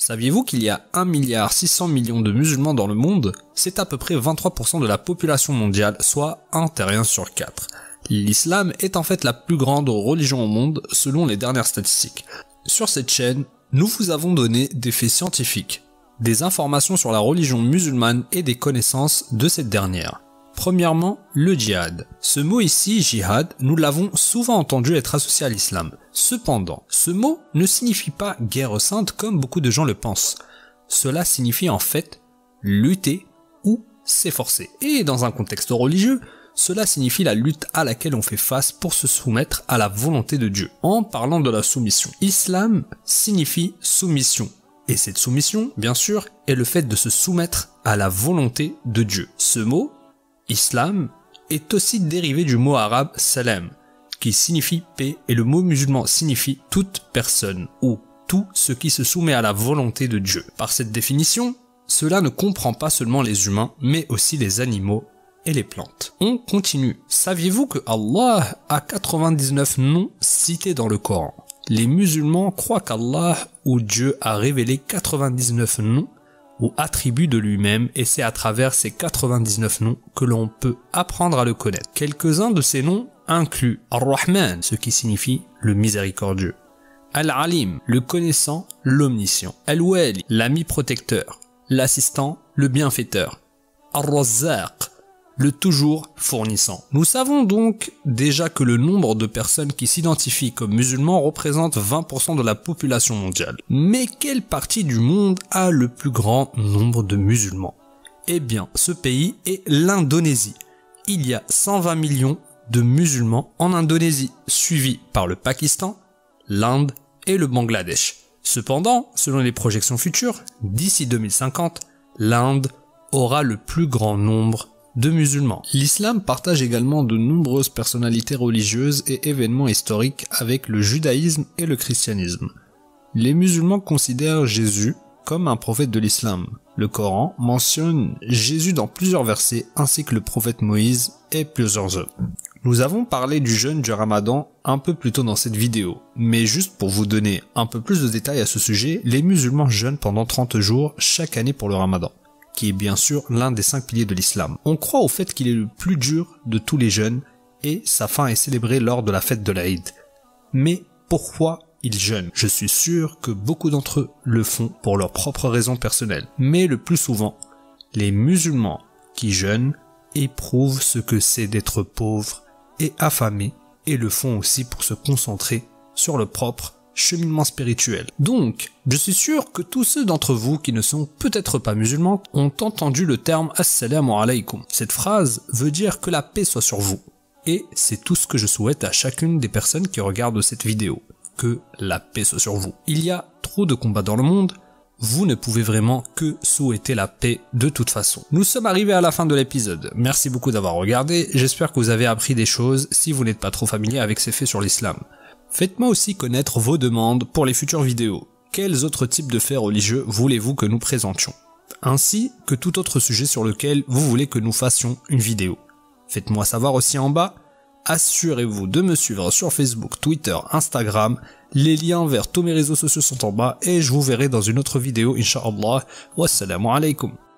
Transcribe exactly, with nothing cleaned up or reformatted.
Saviez-vous qu'il y a un milliard six cents millions de musulmans dans le monde? C'est à peu près vingt-trois pour cent de la population mondiale, soit un terrien sur quatre. L'islam est en fait la plus grande religion au monde selon les dernières statistiques. Sur cette chaîne, nous vous avons donné des faits scientifiques, des informations sur la religion musulmane et des connaissances de cette dernière. Premièrement, le djihad. Ce mot ici, jihad, nous l'avons souvent entendu être associé à l'islam. Cependant, ce mot ne signifie pas guerre sainte comme beaucoup de gens le pensent. Cela signifie en fait lutter ou s'efforcer. Et dans un contexte religieux, cela signifie la lutte à laquelle on fait face pour se soumettre à la volonté de Dieu. En parlant de la soumission, islam signifie soumission. Et cette soumission, bien sûr, est le fait de se soumettre à la volonté de Dieu. Ce mot, islam, est aussi dérivé du mot arabe salam, qui signifie paix, et le mot musulman signifie toute personne ou tout ce qui se soumet à la volonté de Dieu. Par cette définition, cela ne comprend pas seulement les humains, mais aussi les animaux et les plantes. On continue. Saviez-vous que Allah a quatre-vingt-dix-neuf noms cités dans le Coran? Les musulmans croient qu'Allah ou Dieu a révélé quatre-vingt-dix-neuf noms ou attributs de lui-même, et c'est à travers ces quatre-vingt-dix-neuf noms que l'on peut apprendre à le connaître. Quelques-uns de ces noms incluent Ar-Rahman, ce qui signifie le miséricordieux, Al-Alim, le connaissant, l'omniscient, Al-Wali, l'ami protecteur, l'assistant, le bienfaiteur, Ar-Razzaq, le toujours fournissant. Nous savons donc déjà que le nombre de personnes qui s'identifient comme musulmans représente vingt pour cent de la population mondiale. Mais quelle partie du monde a le plus grand nombre de musulmans? Eh bien, ce pays est l'Indonésie. Il y a cent vingt millions de musulmans en Indonésie, suivi par le Pakistan, l'Inde et le Bangladesh. Cependant, selon les projections futures, d'ici deux mille cinquante, l'Inde aura le plus grand nombre de musulmans. L'islam partage également de nombreuses personnalités religieuses et événements historiques avec le judaïsme et le christianisme. Les musulmans considèrent Jésus comme un prophète de l'islam. Le Coran mentionne Jésus dans plusieurs versets ainsi que le prophète Moïse et plusieurs autres. Nous avons parlé du jeûne du Ramadan un peu plus tôt dans cette vidéo, mais juste pour vous donner un peu plus de détails à ce sujet, les musulmans jeûnent pendant trente jours chaque année pour le Ramadan, qui est bien sûr l'un des cinq piliers de l'islam. On croit au fait qu'il est le plus dur de tous les jeûnes et sa fin est célébrée lors de la fête de l'Aïd. Mais pourquoi ils jeûnent? Je suis sûr que beaucoup d'entre eux le font pour leurs propres raisons personnelles. Mais le plus souvent, les musulmans qui jeûnent éprouvent ce que c'est d'être pauvres et affamés et le font aussi pour se concentrer sur le propre cheminement spirituel. Donc, je suis sûr que tous ceux d'entre vous qui ne sont peut-être pas musulmans ont entendu le terme Assalamu alaykum. Cette phrase veut dire que la paix soit sur vous. Et c'est tout ce que je souhaite à chacune des personnes qui regardent cette vidéo. Que la paix soit sur vous. Il y a trop de combats dans le monde, vous ne pouvez vraiment que souhaiter la paix de toute façon. Nous sommes arrivés à la fin de l'épisode. Merci beaucoup d'avoir regardé, j'espère que vous avez appris des choses si vous n'êtes pas trop familier avec ces faits sur l'islam. Faites-moi aussi connaître vos demandes pour les futures vidéos. Quels autres types de faits religieux voulez-vous que nous présentions? Ainsi que tout autre sujet sur lequel vous voulez que nous fassions une vidéo. Faites-moi savoir aussi en bas. Assurez-vous de me suivre sur Facebook, Twitter, Instagram. Les liens vers tous mes réseaux sociaux sont en bas et je vous verrai dans une autre vidéo, Inch'Allah. Wassalamu alaikum.